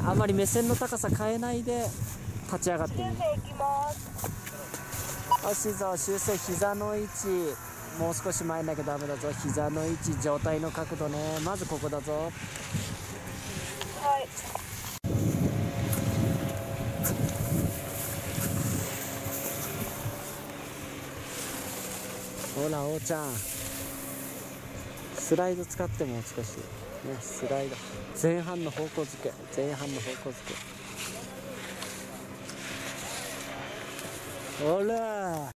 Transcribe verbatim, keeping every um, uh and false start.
あまり目線の高さ変えないで立ち上がってみる。よしぞ、修正膝の位置もう少し前なきゃダメだぞ。膝の位置、上体の角度ね、まずここだぞ。はい。ほらおーちゃん、スライド使ってもう少しね、スライド前半の方向づけ、前半の方向づけ。ほら